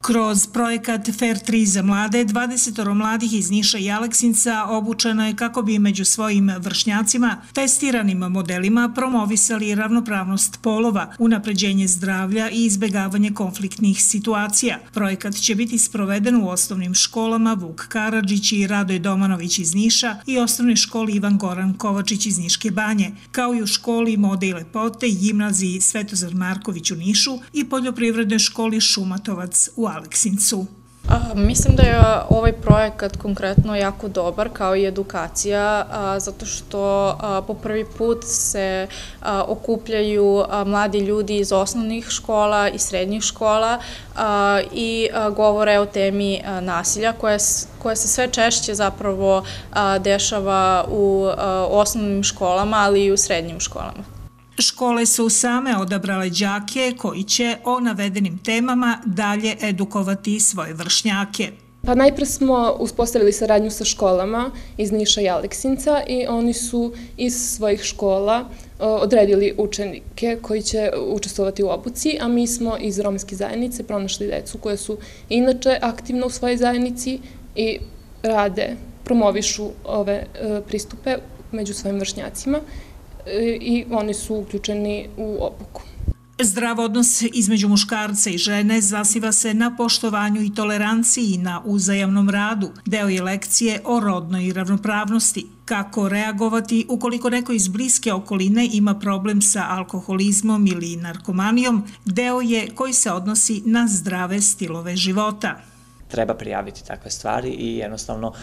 Kroz projekat Fair 3 za mlade, 20 mladih iz Niša i Aleksinca obučeno je kako bi među svojim vršnjacima testiranim modelima promovisali ravnopravnost polova, unapređenje zdravlja i izbegavanje konfliktnih situacija. Projekat će biti sproveden u osnovnim školama Vuk Karadžić i Radoj Domanović iz Niša i osnovnoj školi Ivan Goran Kovačić iz Niške Banje, kao i u školi Mode i lepote i gimnaziji Svetozar Marković u Nišu i poljoprivrednoj školi Šumatovac u Aleksincu. Mislim da je ovaj projekat konkretno jako dobar kao i edukacija, zato što po prvi put se okupljaju mladi ljudi iz osnovnih škola i srednjih škola i govore o temi nasilja koja se sve češće zapravo dešava u osnovnim školama, ali i u srednjim školama. Škole su same odabrale đake koji će o navedenim temama dalje edukovati svoje vršnjake. Najpre smo uspostavili saradnju sa školama iz Niša i Aleksinca i oni su iz svojih škola odredili učenike koji će učestvovati u obuci, a mi smo iz romske zajednice pronašli decu koje su inače aktivno u svojoj zajednici i rade, promovišu ove pristupe među svojim vršnjacima i oni su uključeni u obuku. Zdrav odnos između muškarca i žene zasniva se na poštovanju i toleranciji i na uzajamnom radu. Deo je lekcije o rodnoj ravnopravnosti. Kako reagovati ukoliko neko iz bliske okoline ima problem sa alkoholizmom ili narkomanijom, deo je koji se odnosi na zdrave stilove života. Treba prijaviti takve stvari i jednostavno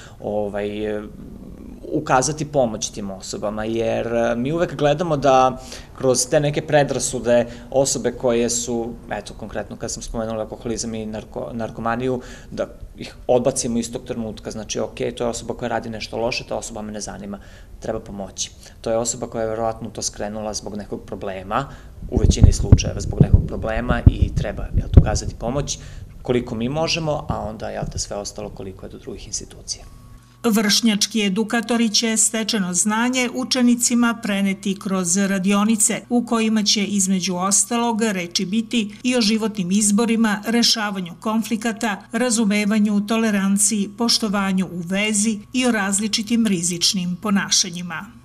ukazati pomoć tim osobama, jer mi uvek gledamo da kroz te neke predrasude osobe koje su, eto konkretno kad sam spomenula alkoholizam i narkomaniju, da ih odbacimo istog trenutka, znači ok, to je osoba koja radi nešto loše, ta osoba me ne zanima, treba pomoći. To je osoba koja je verovatno to skrenula zbog nekog problema, u većini slučajeva zbog nekog problema i treba ukazati pomoć koliko mi možemo, a onda sve ostalo koliko je do drugih institucija. Vršnjački edukatori će stečeno znanje učenicima preneti kroz radionice u kojima će između ostalog reči biti i o životnim izborima, rešavanju konflikata, razumevanju, toleranciji, poštovanju u vezi i o različitim rizičnim ponašanjima.